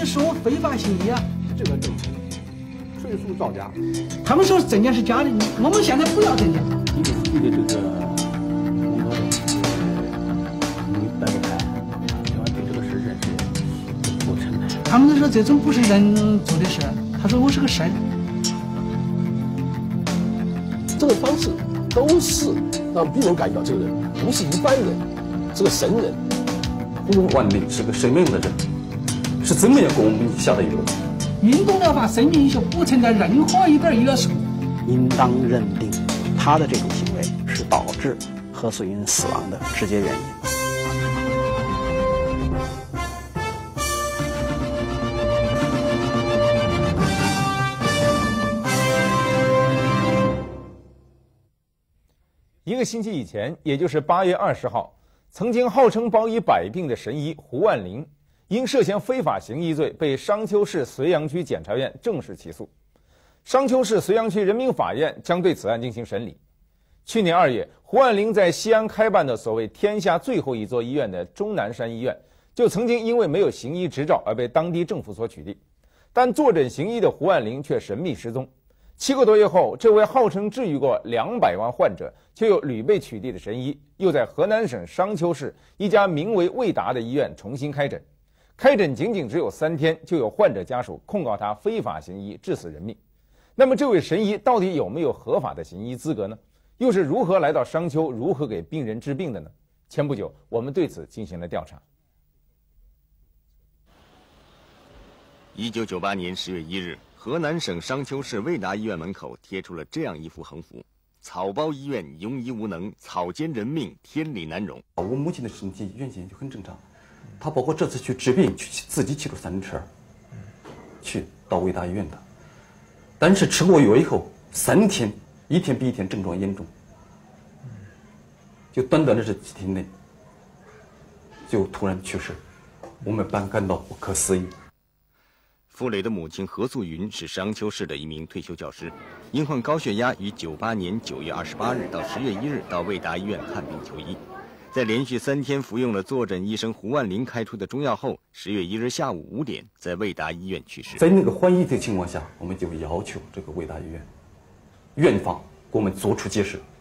说我非法行医啊！ 这个证词纯属造假。 他们说证件是假的，我们现在不要证件。 你的这个工作你摆不开，另外对这个事认识不承认。 他们都说这种不是人做的事，他说我是个神。 这个方式都是让病人感觉到这个人不是一般人，是个神人。 胡万林是个什么样的人？是怎么样给我们下的药？ 运动疗法生命医学不存在任何一点约束， 应当认定他的这种行为是导致何素云死亡的直接原因。 一个星期以前，也就是8月20号，曾经号称包医百病的神医胡万林，因涉嫌非法行医罪被商丘市绥阳区检察院正式起诉。商丘市绥阳区人民法院将对此案进行审理。去年2月，胡万林在西安开办的所谓天下最后一座医院的钟南山医院，就曾经因为没有行医执照而被当地政府所取缔。但坐诊行医的胡万林却神秘失踪。7个多月后，这位号称治愈过200万患者却又屡被取缔的神医，又在河南省商丘市一家名为卫达的医院重新开诊。开诊仅仅只有3天，就有患者家属控告他非法行医，致死人命。那么这位神医到底有没有合法的行医资格呢？又是如何来到商丘，如何给病人治病的呢？前不久，我们对此进行了调查。 1998年10月1日，河南省商丘市卫达医院门口贴出了这样一幅横幅：草包医院庸医无能，草菅人命，天理难容。 我母亲的身体原先就很正常，她包括这次去治病，自己骑着3轮车，去到卫达医院的。但是吃过药以后3天，一天比一天症状严重，就短短的这几天内，就突然去世，我们班感到不可思议。 傅磊的母亲何素云是商丘市的一名退休教师，因患高血压，于98年9月28日到10月1日到卫达医院看病求医。在连续3天服用了坐诊医生胡万林开出的中药后，10月1日下午5点在卫达医院去世。 在那个怀疑的情况下，我们就要求这个卫达医院院方给我们做出解释。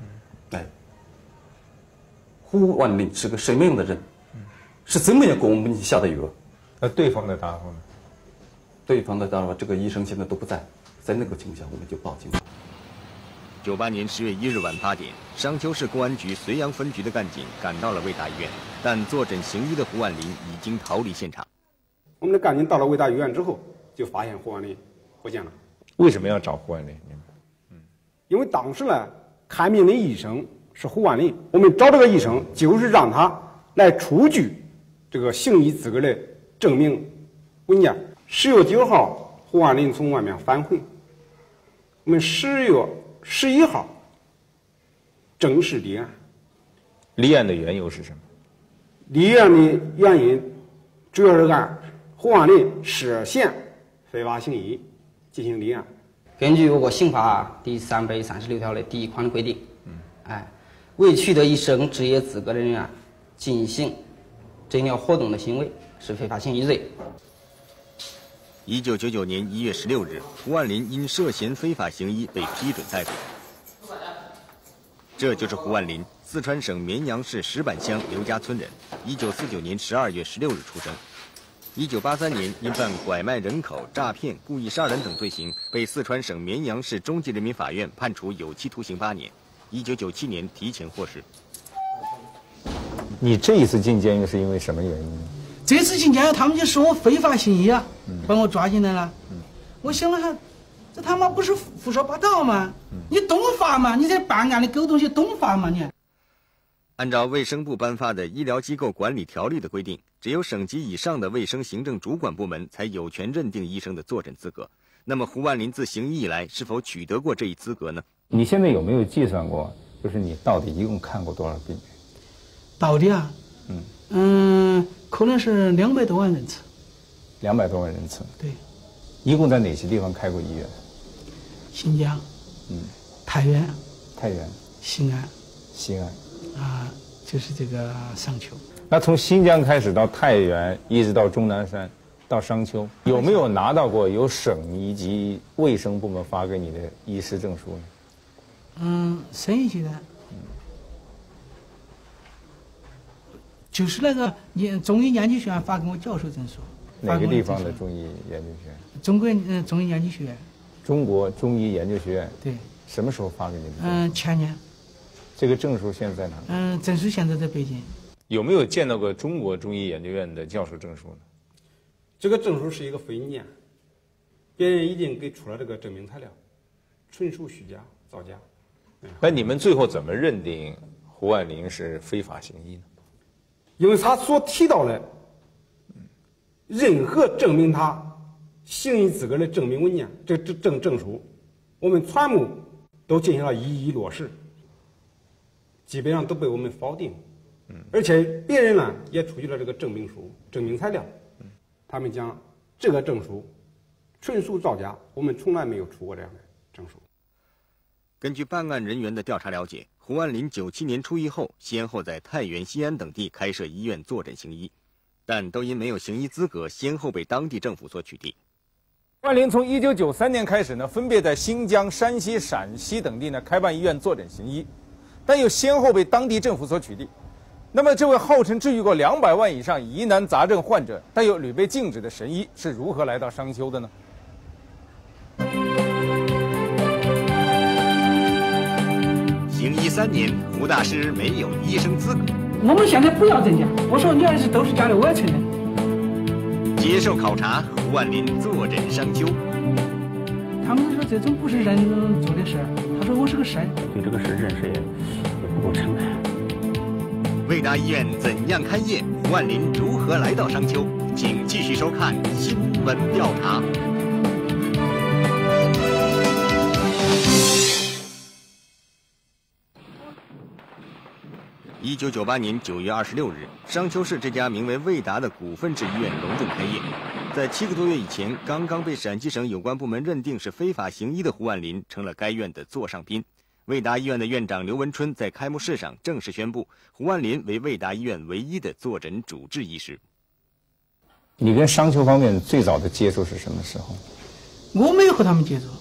胡万林是个什么样的人？是怎么样给我们下的药？ 那对方的答复呢？ 对方的答复，这个医生现在都不在，在那个情况下，我们就报警了。 98年10月1日晚8点，商丘市公安局绥阳分局的干警赶到了卫达医院，但坐诊行医的胡万林已经逃离现场。 我们的干警到了卫达医院之后，就发现胡万林不见了。 为什么要找胡万林？ 因为当时呢，看病的医生是胡万林，我们找这个医生就是让他来出具这个行医资格的证明文件。10月9号，胡万林从外面返回，我们10月11号正式立案。 立案的缘由是什么？ 立案的原因主要是按胡万林涉嫌非法行医进行立案。 根据我国刑法第336条的第1款的规定，为取得医生执业资格的人员进行诊疗活动的行为是非法行医罪。 1999年1月16日，胡万林因涉嫌非法行医被批准逮捕。这就是胡万林，四川省绵阳市石板乡刘家村人，1949年12月16日出生。1983年因犯拐卖人口、诈骗、故意杀人等罪行，被四川省绵阳市中级人民法院判处有期徒刑8年。1997年提前获释。 你这一次进监狱是因为什么原因呢？ 这次进监狱，他们就说我非法行医啊，把我抓进来了。我想了下，这他妈不是胡说八道吗？你懂法吗？你这办案的狗东西懂法吗你？ 按照卫生部颁发的《医疗机构管理条例》的规定，只有省级以上的卫生行政主管部门才有权认定医生的坐诊资格。那么胡万林自行医以来，是否取得过这一资格呢？ 你现在有没有计算过，就是你到底一共看过多少病人？ 到底啊，可能是200多万人次。 200多万人次。 对。 一共在哪些地方开过医院？ 新疆，太原，西安，就是这个商丘。 那从新疆开始到太原，一直到钟南山， 到商丘，有没有拿到过由省以及卫生部门发给你的医师证书呢？ 省一级的，就是那个中医研究学院发给我教授证书。 哪个地方的中医研究学院？ 中国中医研究学院。 中国中医研究学院。 对。 什么时候发给你的？ 前年。 这个证书现在在哪里？ 证书现在在北京。 有没有见到过中国中医研究院的教授证书呢？ 这个证书是一个非遗件，别人已经给出了这个证明材料，纯属虚假造假。 那你们最后怎么认定胡万林是非法行医呢？ 因为他所提到的任何证明他行医资格的证明文件，这证书，我们全部都进行了一一落实，基本上都被我们否定。而且别人呢也出具了这个证明书、证明材料。他们讲这个证书纯属造假，我们从来没有出过这样的证书。 根据办案人员的调查了解，胡万林97年出狱后，先后在太原、西安等地开设医院坐诊行医，但都因没有行医资格，先后被当地政府所取缔。 胡万林从1993年开始呢，分别在新疆、山西、陕西等地呢开办医院坐诊行医，但又先后被当地政府所取缔。那么，这位号称治愈过200万以上疑难杂症患者，但又屡被禁止的神医是如何来到商丘的呢？ 行医3年，胡大师没有医生资格。 我们现在不要增加，我说你要是都是假的，我也承认。 接受考察，胡万林坐诊商丘。 他们说这种不是人做的事儿，他说我是个神。 对这个事认识也不够称赞。 卫达医院怎样开业？胡万林如何来到商丘？请继续收看新闻调查。1998年9月26日，商丘市这家名为卫达的股份制医院隆重开业。在7个多月以前，刚刚被陕西省有关部门认定是非法行医的胡万林，成了该院的座上宾。卫达医院的院长刘文春在开幕式上正式宣布，胡万林为卫达医院唯一的坐诊主治医师。 你跟商丘方面最早的接触是什么时候？ 我没有和他们接触，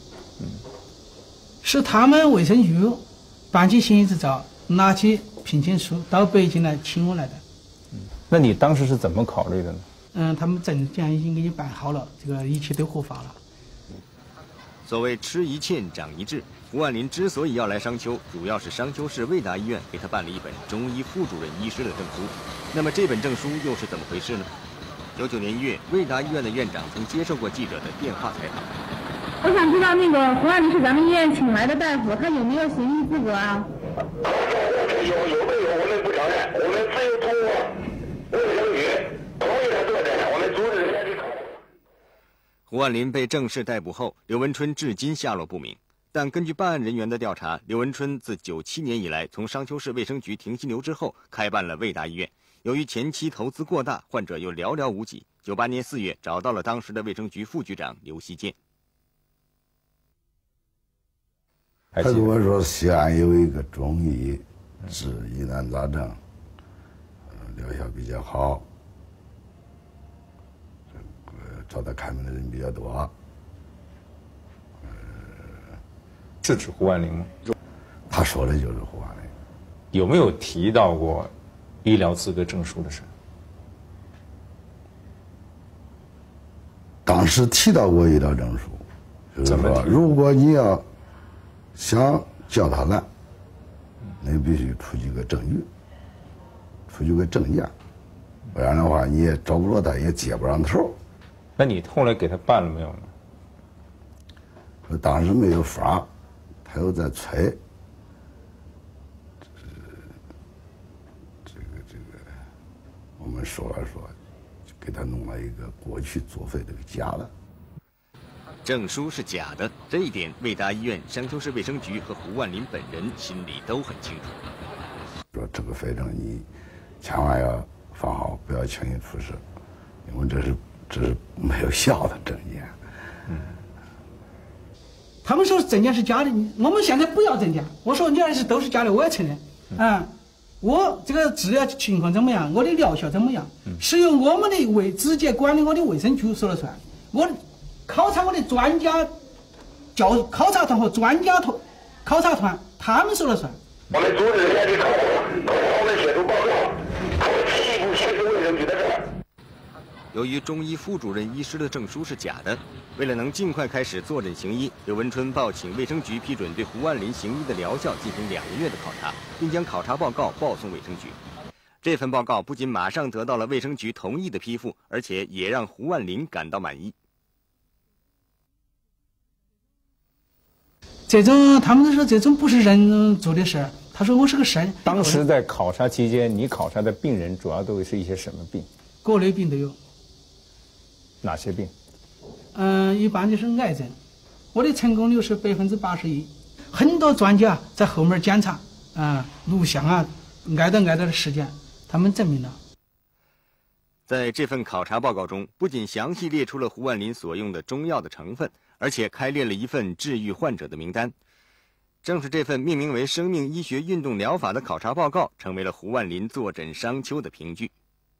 是他们卫生局办起行医执照，拿起聘请书到北京来请我来的。 那你当时是怎么考虑的呢？ 他们证件已经给你办好了，这个一切都合法了。 所谓吃一堑长一智，胡万林之所以要来商丘，主要是商丘市卫达医院给他办了一本中医副主任医师的证书。那么这本证书又是怎么回事呢？99年1月，卫达医院的院长曾接受过记者的电话采访。 我想知道那个胡万林是咱们医院请来的大夫，他有没有行医资格啊？ 有没有我们不承认，我们只有通过卫生局同意他坐诊，我们组织先去考。 胡万林被正式逮捕后，刘文春至今下落不明。但根据办案人员的调查，刘文春自97年以来，从商丘市卫生局停薪留之后，开办了卫达医院。由于前期投资过大，患者又寥寥无几。98年4月，找到了当时的卫生局副局长刘锡建。 他跟我说，西安有一个中医治疑难杂症，疗效比较好，找他看病的人比较多。 是指胡万林吗？ 他说的就是胡万林。 有没有提到过医疗资格证书的事？ 当时提到过医疗证书，就是说，如果你要想叫他来，你必须出具个证据，出具个证件，不然的话你也找不着他，也接不上头。 那你后来给他办了没有呢？ 我当时没有法，他又在催。这个，我们说了说，就给他弄了一个过去作废的假的。 证书是假的，这一点卫达医院、商丘市卫生局和胡万林本人心里都很清楚。 说这个废证你千万要放好，不要轻易出示，因为这是没有效的证件。 他们说证件是假的，我们现在不要证件。我说你要是都是假的，我也承认。 我这个治疗情况怎么样，我的疗效怎么样，是由我们的直接管理我的卫生局说了算。我考察我的专家考察团和专家考察团，他们说了算。 我们组织人家去考察，我们写出报告，他们批不协助卫生局的事儿。 由于中医副主任医师的证书是假的，为了能尽快开始坐诊行医，刘文春报请卫生局批准对胡万林行医的疗效进行2个月的考察，并将考察报告报送卫生局。这份报告不仅马上得到了卫生局同意的批复，而且也让胡万林感到满意。 他们说这种不是人做的事儿，他说我是个神。 当时在考察期间，你考察的病人主要都是一些什么病？ 各类病都有。 哪些病？ 一般就是癌症，我的成功率是81%。很多专家在后面检查录像挨到的时间，他们证明了。 在这份考察报告中，不仅详细列出了胡万林所用的中药的成分，而且开列了一份治愈患者的名单。正是这份命名为《生命医学运动疗法》的考察报告，成为了胡万林坐诊商丘的凭据。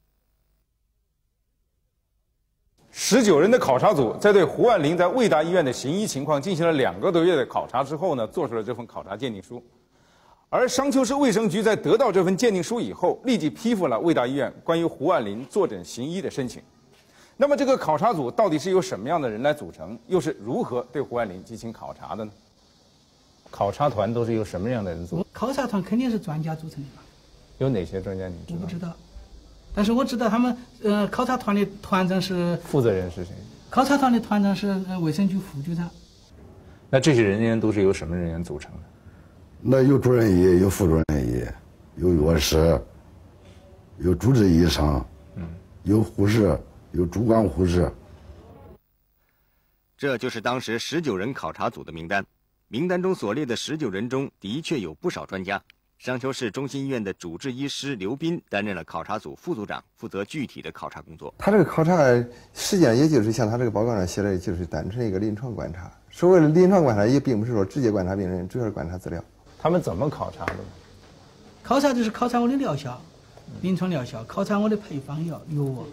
19人的考察组在对胡万林在卫达医院的行医情况进行了2个多月的考察之后呢，做出了这份考察鉴定书。而商丘市卫生局在得到这份鉴定书以后，立即批复了卫达医院关于胡万林坐诊行医的申请。那么这个考察组到底是由什么样的人来组成，又是如何对胡万林进行考察的呢？考察团都是由什么样的人组？ 考察团肯定是专家组成的吧？ 有哪些专家你知道？ 我不知道，但是我知道他们考察团的团长是负责人是谁？ 考察团的团长是卫生局副局长。 那这些人员都是由什么人员组成的？ 那有主任医，有副主任医，有药师，有主治医生，有护士，有主管护士。 这就是当时19人考察组的名单。名单中所列的19人中，的确有不少专家。商丘市中心医院的主治医师刘斌担任了考察组副组长，负责具体的考察工作。 他这个考察实际上也就是像他这个报告上写的，就是单纯一个临床观察。所谓的临床观察，也并不是说直接观察病人，主要是观察资料。 他们怎么考察的？ 考察就是考察我的疗效，临床疗效，考察我的配方药。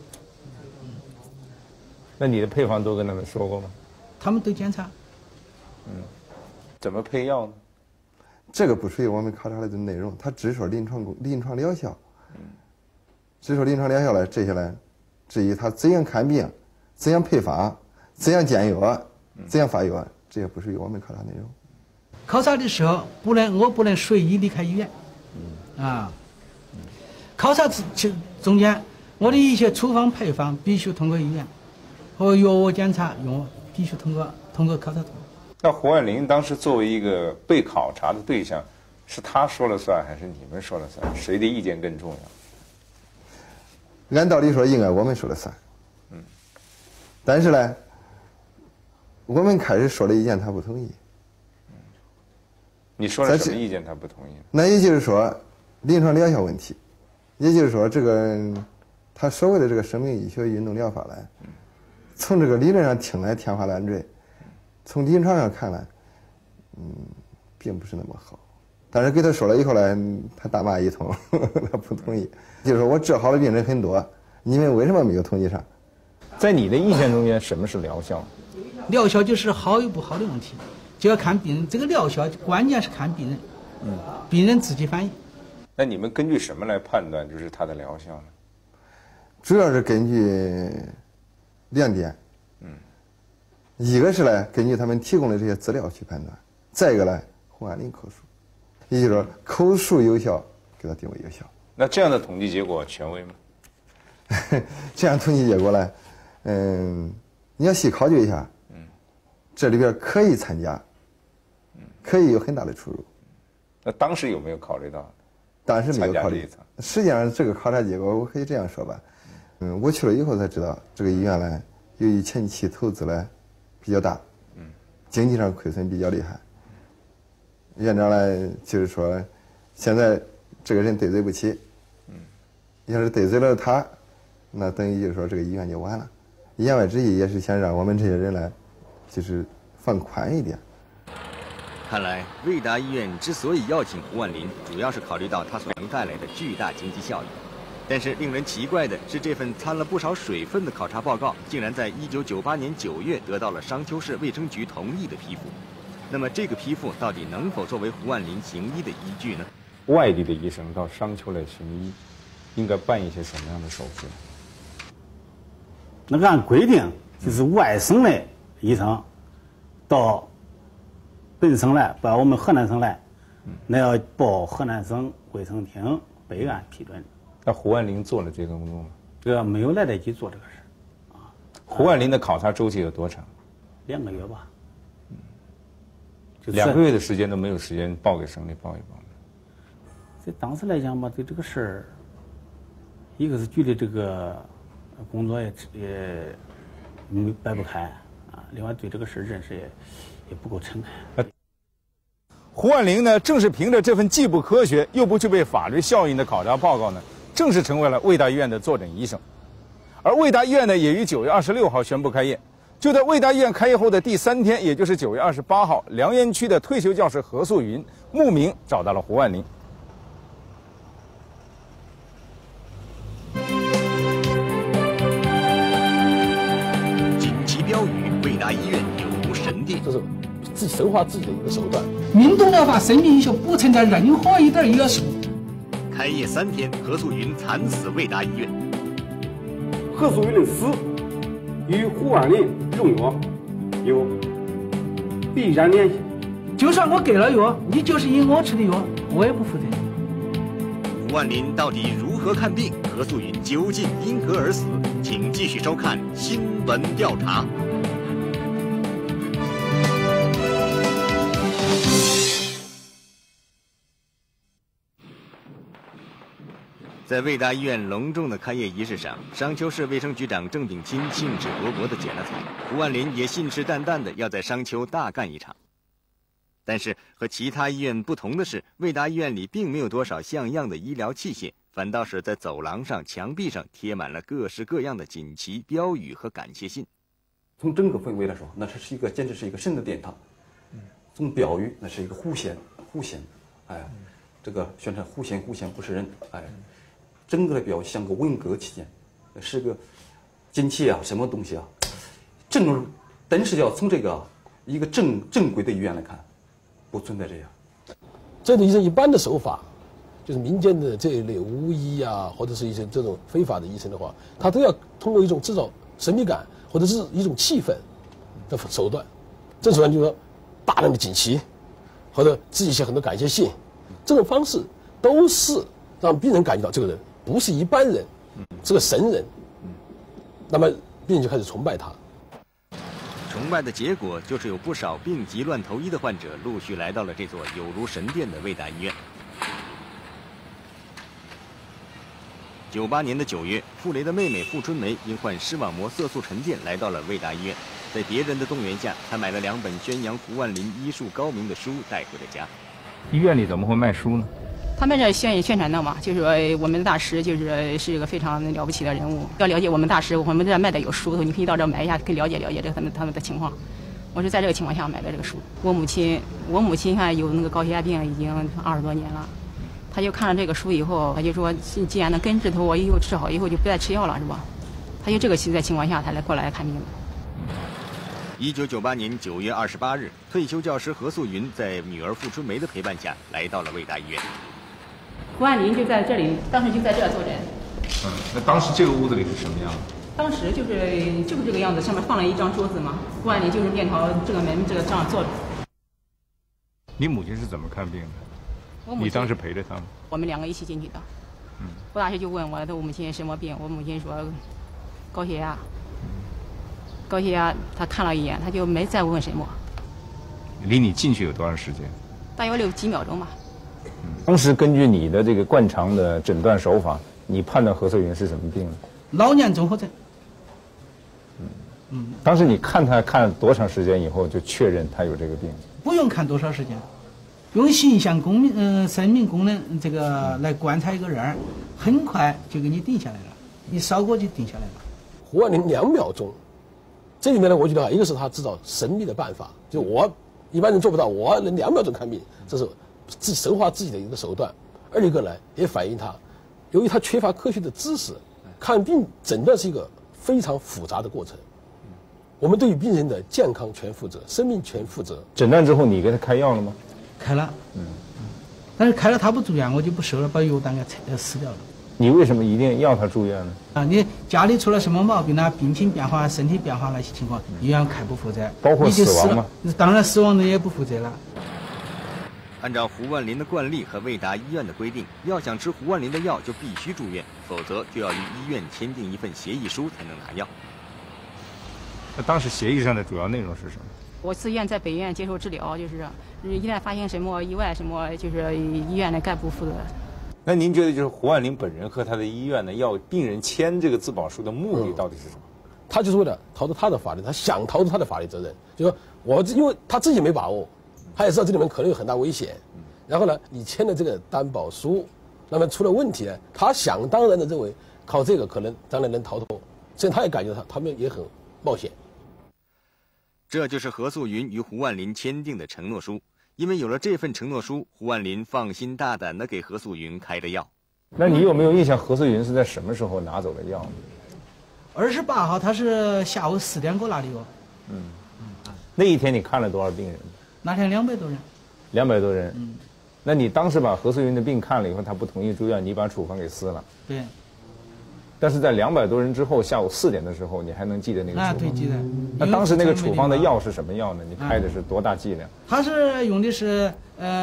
那你的配方都跟他们说过吗？ 他们都检查。 怎么配药呢？ 这个不属于我们考察的内容，他只说临床疗效。只说临床疗效了，这些呢，至于他怎样看病、怎样配方、怎样煎药、怎样发药，这些不属于我们考察内容。 考察的时候我不能随意离开医院。考察中间，我的一些处方配方必须通过医院，和药物检查必须通过考察组。 那胡万林当时作为一个被考察的对象，是他说了算还是你们说了算？谁的意见更重要？按道理说，应该我们说了算。但是呢，我们开始说了意见，他不同意。 你说了什么意见他不同意？ 那也就是说，临床疗效问题，也就是说，这个他所谓的这个生命医学运动疗法呢，从这个理论上听来天花乱坠。从临床上看来，并不是那么好。但是给他说了以后呢，他大骂一通，他不同意。就是说我治好的病人很多，你们为什么没有统计上？ 在你的意见中间，什么是疗效？ 疗效就是好与不好的问题，就要看病人。这个疗效关键是看病人，病人自己反应。 那你们根据什么来判断就是它的疗效呢？ 主要是根据2点。一个是呢，根据他们提供的这些资料去判断；再一个呢，胡万林口述，也就是说口述有效，给他定为有效。 那这样的统计结果权威吗？ 这样统计结果呢，你要细考究一下，这里边可以参加，可以有很大的出入。 那当时有没有考虑到？ 当时没有考虑。实际上，这个考察结果我可以这样说吧，我去了以后才知道，这个医院呢，由于前期投资呢比较大，经济上亏损比较厉害。院长呢就是说，现在这个人得罪不起，要是得罪了他，那等于就是说这个医院就完了。言外之意也是想让我们这些人呢，就是放宽一点。 看来，卫达医院之所以要请胡万林，主要是考虑到他所能带来的巨大经济效益。但是令人奇怪的是，这份掺了不少水分的考察报告，竟然在1998年9月得到了商丘市卫生局同意的批复。那么，这个批复到底能否作为胡万林行医的依据呢？ 外地的医生到商丘来行医，应该办一些什么样的手续呢？ 那按规定，就是外省的医生到本省来，到我们河南省来，那要报河南省卫生厅备案批准。 那胡万林做了这个工作吗？ 这个没有来得及做这个事啊。 胡万林的考察周期有多长 ？2个月吧。 2个月的时间都没有时间报给省里报一报。 在当时来讲吧，对这个事儿，一个是觉得这个工作也摆不开啊，另外对这个事儿认识也不够诚恳。 胡万林呢，正是凭着这份既不科学又不具备法律效应的考察报告呢，正式成为了卫大医院的坐诊医生。而卫大医院呢，也于9月26号宣布开业。就在卫大医院开业后的第3天，也就是9月28号，梁园区的退休教师何素云慕名找到了胡万林。 锦旗标语，卫大医院有如神殿。 这是自己神化自己的一个手段。 运动疗法生命医学不存在任何一点约束。 开业3天，何素云惨死卫大医院。 何素云的死与胡万林用药有必然联系。 就算我给了药，你就是因我吃的药，我也不负责。 胡万林到底如何看病？何素云究竟因何而死？请继续收看《新闻调查》。在卫大医院隆重的开业仪式上，商丘市卫生局长郑炳钦兴致勃勃地剪了彩，胡万林也信誓旦旦地要在商丘大干一场。但是和其他医院不同的是，卫大医院里并没有多少像样的医疗器械，反倒是在走廊上、墙壁上贴满了各式各样的锦旗、标语和感谢信。 从整个氛围来说，那是一个简直是一个神的殿堂。从标语，那是一个狐仙，哎，这个宣传狐仙不是人，哎。整个的标像个文革期间，是个锦旗啊，什么东西啊？但是要从这个一个正规的医院来看，不存在这样。 这种医生一般的手法，就是民间的这一类巫医啊，或者是一些这种非法的医生的话，他都要通过一种制造神秘感或者是一种气氛的手段。这手段就是说大量的锦旗，或者自己写很多感谢信，这种方式都是让病人感觉到这个人不是一般人，是个神人。那么病人就开始崇拜他。 崇拜的结果就是有不少病急乱投医的患者陆续来到了这座有如神殿的卫大医院。98年的9月，傅雷的妹妹傅春梅因患视网膜色素沉淀来到了卫大医院，在别人的动员下，她买了2本宣扬胡万林医术高明的书带回了家。 医院里怎么会卖书呢？ 他们这宣传的嘛，就是说我们的大师是一个非常了不起的人物。要了解我们大师，我们这卖的有书，你可以到这买一下，可以了解了解这个他们的情况。我是在这个情况下买的这个书。我母亲看有那个高血压病已经20多年了，他就看了这个书以后，他就说，既然能根治头，我以后治好以后就不再吃药了，是吧？他就这个在情况下，他过来看病的。 1998年9月28日，退休教师何素云在女儿傅春梅的陪伴下来到了卫大医院。 胡万林就在这里，当时就在这坐诊。 那当时这个屋子里是什么样的？ 当时就是这个样子，上面放了一张桌子嘛。胡万林就是面朝这个门这样坐着。 你母亲是怎么看病的？你当时陪着她吗？ 我们2个一起进去的。胡大师就问我母亲什么病，我母亲说高血压。高血压，他看了一眼，他就没再问什么。 离你进去有多长时间？ 大约6几秒钟吧。 当时根据你的这个惯常的诊断手法，你判断何素云是什么病呢？ 老年综合症。 当时你看他看多长时间以后就确认他有这个病？ 不用看多少时间，用形象生命功能这个来观察一个人，很快就给你定下来了，一扫过就定下来了。 胡万林2秒钟，这里面呢，我觉得一个是他制造神秘的办法，就我一般人做不到，我能2秒钟看病，这是自己神化自己的一个手段。而一个呢，也反映他，由于他缺乏科学的知识，看病诊断是一个非常复杂的过程。我们对于病人的健康全负责，生命全负责。 诊断之后，你给他开药了吗？ 开了，但是开了他不住院，我就不收了，把药单给撕掉了。 你为什么一定要他住院呢？ 啊，你家里出了什么毛病呢？病情变化、身体变化那些情况，医院开不负责， 包括死亡吗？ 当然，死亡的也不负责了。 按照胡万林的惯例和卫达医院的规定，要想吃胡万林的药就必须住院，否则就要与医院签订一份协议书才能拿药。 那当时协议上的主要内容是什么？ 我自愿在北院接受治疗，就是一旦发现什么意外，什么就是医院的概不负责。 那您觉得就是胡万林本人和他的医院呢，要病人签这个自保书的目的到底是什么？ 他就是为了逃脱他的法律，他想逃脱他的法律责任。就说我因为他自己没把握，他也知道这里面可能有很大危险。然后呢，你签了这个担保书，那么出了问题呢，他想当然的认为靠这个可能当然能逃脱，所以他也感觉他们也很冒险。 这就是何素云与胡万林签订的承诺书。因为有了这份承诺书，胡万林放心大胆地给何素云开了药。 那你有没有印象何素云是在什么时候拿走的药呢 ？28号他是下午4点给我拿的药。 那一天你看了多少病人？ 那天200多人。 200多人。那你当时把何素云的病看了以后，他不同意住院，你把处方给撕了。 对。 但是在200多人之后，下午4点的时候，你还能记得那个处方？ 对，记得。 那当时那个处方的药是什么药呢？你开的是多大剂量？ 他是用的是，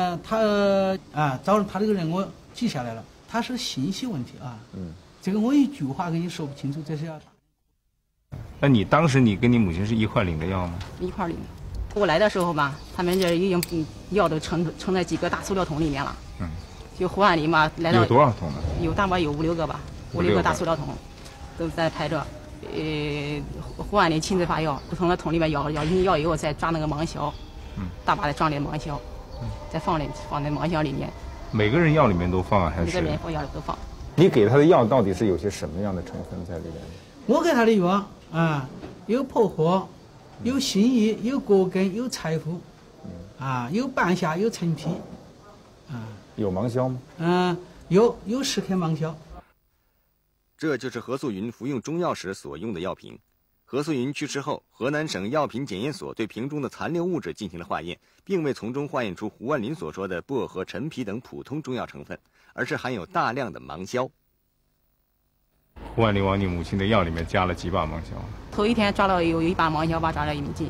找他这个人我记下来了，他是信息问题啊。这个我一句话给你说不清楚，这是要。 那你当时你跟你母亲是一块领的药吗？ 一块领的。我来的时候吧，他们这已经药都盛在几个大塑料桶里面了。就胡万林嘛，来到有多少桶呢？ 有大概有5、6个吧，5、6个大塑料桶，都在排着。胡万林亲自发药，从那桶里面舀进药以后，再抓那个盲销，大把的装的盲销，再放在盲销里面。 每个人药里面都放还是？ 每个人药里都放。 你给他的药到底是有些什么样的成分在里面？ 我给他的药有破壳，有心意，有葛根，有柴胡，有半夏，有陈皮， 有盲销吗？ 有10克盲销。 这就是何素云服用中药时所用的药瓶。何素云去世后，河南省药品检验所对瓶中的残留物质进行了化验，并未从中化验出胡万林所说的薄荷、陈皮等普通中药成分，而是含有大量的盲销。 胡万林往你母亲的药里面加了几把盲销？ 头一天抓到有1把盲销，把抓到进去，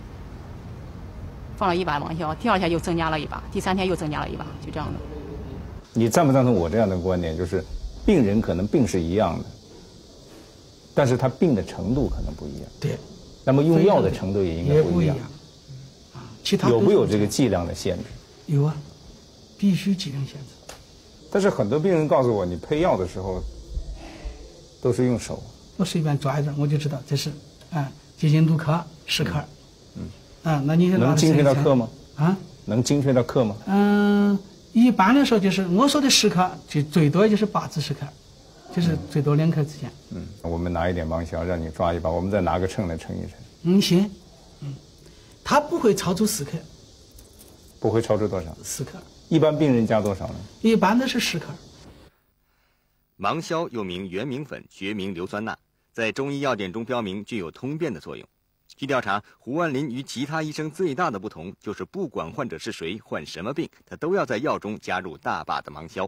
放了1把盲销，第2天又增加了1把，第3天又增加了1把，就这样的。 你赞不赞同我这样的观点？就是病人可能病是一样的，但是他病的程度可能不一样。 对。 那么用药的程度也应该不一样。 其他有没有这个剂量的限制？ 有啊，必须剂量限制。 但是很多病人告诉我，你配药的时候都是用手。 我随便抓一点，我就知道这是接近度克10克。那你能精确到克吗？能精确到克吗？ 一般来说就是我说的10克，就最多就是8至10克，就是最多2克之间。 我们拿一点盲销让你抓一把，我们再拿个秤来称一称。 行。它不会超出4克。 不会超出多少 ？4克。 一般病人加多少呢？ 一般都是10克。 盲销又名圆明粉，学名硫酸钠，在中医药典中标明具有通便的作用。据调查，胡万林与其他医生最大的不同就是不管患者是谁、患什么病，他都要在药中加入大把的盲销。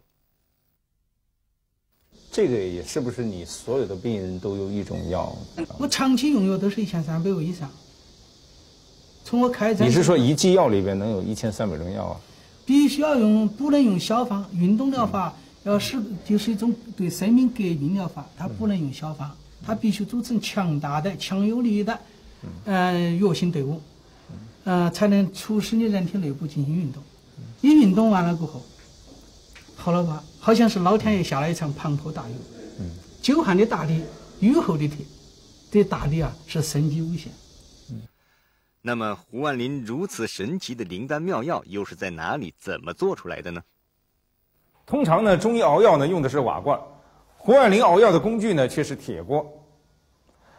这个也是不是你所有的病人都有一种药？ 我长期用药都是1300味以上。从我开诊， 你是说一剂药里边能有1300种药啊？ 必须要用，不能用小方。运动疗法就是一种对生命革命疗法，它不能用小方，它必须组成强大的、强有力的药性队伍，才能促使你人体内部进行运动。你运动完了过后，好了吧？好像是老天爷下了一场滂沱大雨，久旱的大地，雨后的天，这大地是生机无限。 那么胡万林如此神奇的灵丹妙药又是在哪里、怎么做出来的呢？ 通常呢，中医熬药呢用的是瓦罐，胡万林熬药的工具呢却是铁锅。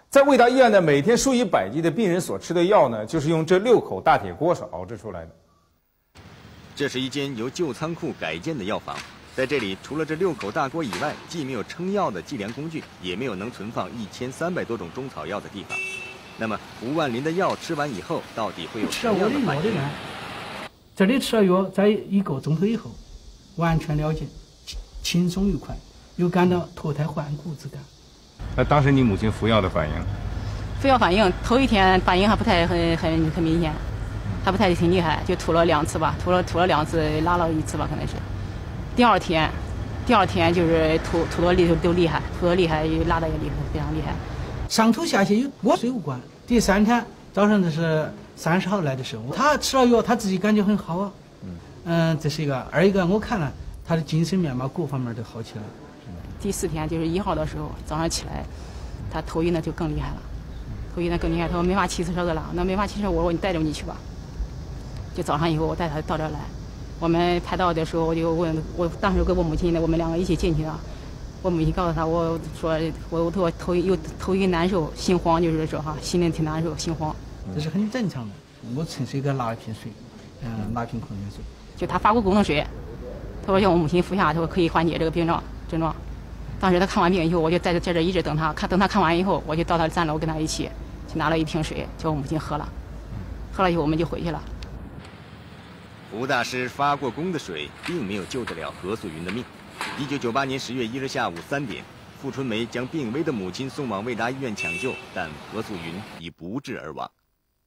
在卫达医院呢，每天数以百计的病人所吃的药呢，就是用这6口大铁锅所熬制出来的。 这是一间由旧仓库改建的药房，在这里除了这6口大锅以外，既没有称药的计量工具，也没有能存放1300多种中草药的地方。那么胡万林的药吃完以后，到底会有什么样的反应呢？ 这里吃了药，在1个钟头以后，完全了解，轻松愉快，又感到脱胎换骨之感。 那当时你母亲服药的反应？ 服药反应，头一天反应还不太很明显，还不太挺厉害，就吐了2次吧，吐了2次，拉了1次吧，可能是。第二天就是吐的都厉害，吐的厉害，拉的也厉害，非常厉害。 上吐下泻与卧睡无关。第3天早上这是30号来的时候，他吃了药，他自己感觉很好啊。这是一个。二一个，我看了他的精神面貌各方面都好起来。 第4天就是1号的时候，早上起来，他头晕的就更厉害了，头晕的更厉害。他说没法骑车的了，那没法骑车，我说你带着你去吧。就早上以后，我带他到这儿来。我们排到的时候，我就问，我当时跟我母亲呢，我们2个一起进去的。我母亲告诉他，我说我头晕难受，心慌，就是说心里挺难受，心慌。 这是很正常的。我趁是一个拿一瓶水，拿一瓶矿泉水。 就他发过功能水，他说叫我母亲服下，他说可以缓解这个症状。当时他看完病以后，我就在这一直等他，等他看完以后，我就到他3楼跟他一起去拿了1瓶水，叫我母亲喝了。喝了以后我们就回去了。 胡大师发过功的水并没有救得了何素云的命。1998年10月1日下午3点，傅春梅将病危的母亲送往卫达医院抢救，但何素云已不治而亡。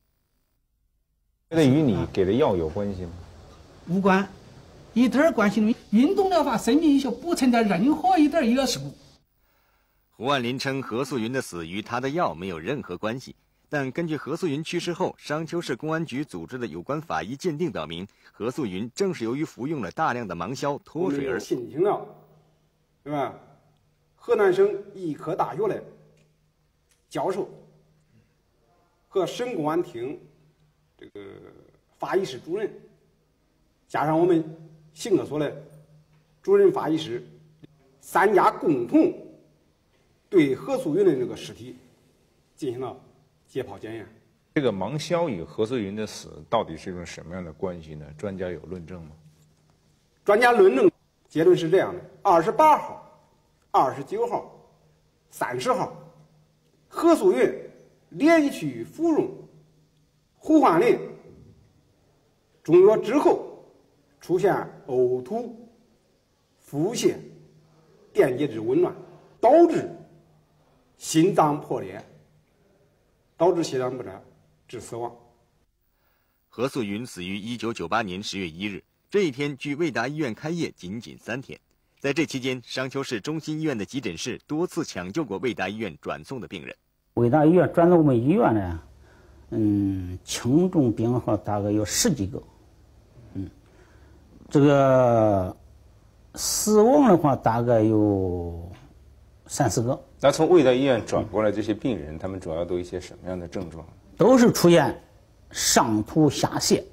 这与你给的药有关系吗？ 无关，一点关系都没有。运动疗法生命医学不存在任何一点医疗事故。 胡万林称何素云的死与他的药没有任何关系，但根据何素云去世后商丘市公安局组织的有关法医鉴定表明，何素云正是由于服用了大量的芒硝脱水而死。 新听了，对吧？河南省医科大学的教授和省公安厅这个法医室主任，加上我们刑科所的主任法医师，3家共同对何素云的这个尸体进行了解剖检验。 这个芒硝与何素云的死到底是一种什么样的关系呢？专家有论证吗？ 专家论证结论是这样的：28号、29号、30号，何素云连续服用胡焕林中药之后，出现呕吐、腹泻、电解质紊乱，导致心脏破裂，导致心脏不战致死亡。 何素云死于1998年10月1日，这一天距卫达医院开业仅3天。在这期间，商丘市中心医院的急诊室多次抢救过卫达医院转送的病人。 卫达医院转到我们医院呢，轻重病号大概有10几个，这个死亡的话大概有3、4个。 那从卫达医院转过来这些病人，他们主要都一些什么样的症状？ 都是出现上吐下泻，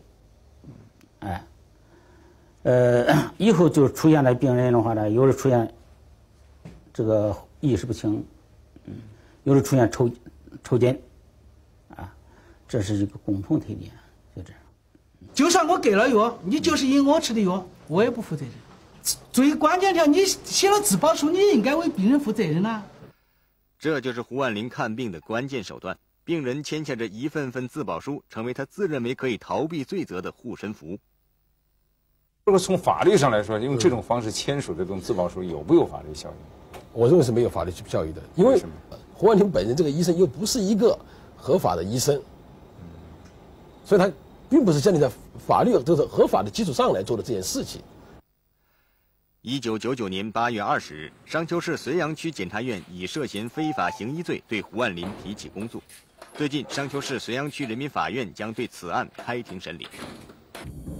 以后就出现了病人的话呢，有的出现这个意识不清，有的出现抽筋，这是一个共同特点，就这样。 就算我给了药，你就是因我吃的药，我也不负责任。最关键条，你写了自保书，你应该为病人负责任啊。 这就是胡万林看病的关键手段。病人签下着一份份自保书，成为他自认为可以逃避罪责的护身符。 如果从法律上来说，用这种方式签署这种自保书有没有法律效应？ 我认为是没有法律效益的，因为胡万林本人这个医生又不是一个合法的医生，所以他并不是建立在法律这个合法的基础上来做的这件事情。 1999年8月20日，商丘市绥阳区检察院以涉嫌非法行医罪对胡万林提起公诉。最近，商丘市绥阳区人民法院将对此案开庭审理。